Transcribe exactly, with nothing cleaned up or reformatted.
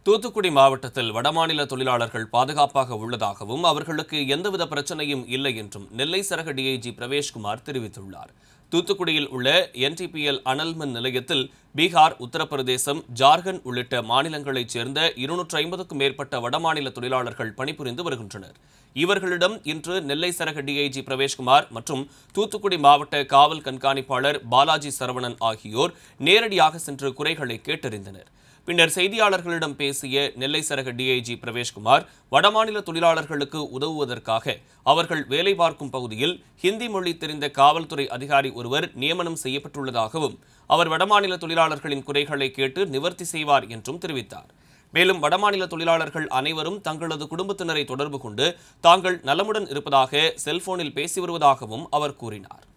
தூத்துக்குடி மாவட்டத்தில் வடமாநில தொழிலாளர்கள் பாதுகாப்பாக உள்ளதாகவும் அவர்களுக்கு எந்தவித பிரச்சனையும் இல்லை என்றும் நெல்லை சரக டிஐஜி பிரவேஷ்குமார் தெரிவித்துள்ளார். தூத்துக்குடியில் உள்ள என் டி பி எல் அனல் மின் நிலையத்தில் பீகார், உத்தரப்பிரதேசம், ஜார்க்கண்ட் உள்ளிட்ட மாநிலங்களைச் சேர்ந்த இருநூற்று ஐம்பதுக்கும் மேற்பட்ட வடமாநில தொழிலாளர்கள் பணிபுரிந்து வருகின்றனர். இவர்களிடம் இன்று நெல்லை சரக டிஐஜி பிரவேஷ்குமார் மற்றும் தூத்துக்குடி மாவட்ட காவல் கண்காணிப்பாளர் பாலாஜி சரவணன் ஆகியோர் நேரடியாக சென்று குறைகளை கேட்டறிந்தனர். பின்னர் செய்தியாளர்களிடம் பேசிய நெல்லை சரக டிஐஜி பிரவேஷ்குமார், வடமாநில தொழிலாளர்களுக்கு உதவுவதற்காக அவர்கள் வேலை பார்க்கும் பகுதியில் ஹிந்தி மொழி தெரிந்த காவல்துறை அதிகாரி ஒருவர் நியமனம் செய்யப்பட்டுள்ளதாகவும் அவர் வடமாநில தொழிலாளர்களின் குறைகளை கேட்டு நிவர்த்தி செய்வார் என்றும் தெரிவித்தார். மேலும் வடமாநில தொழிலாளர்கள் அனைவரும் தங்களது குடும்பத்தினரை தொடர்பு கொண்டு தாங்கள் நலமுடன் இருப்பதாக செல்போனில் பேசி வருவதாகவும் அவர் கூறினார்.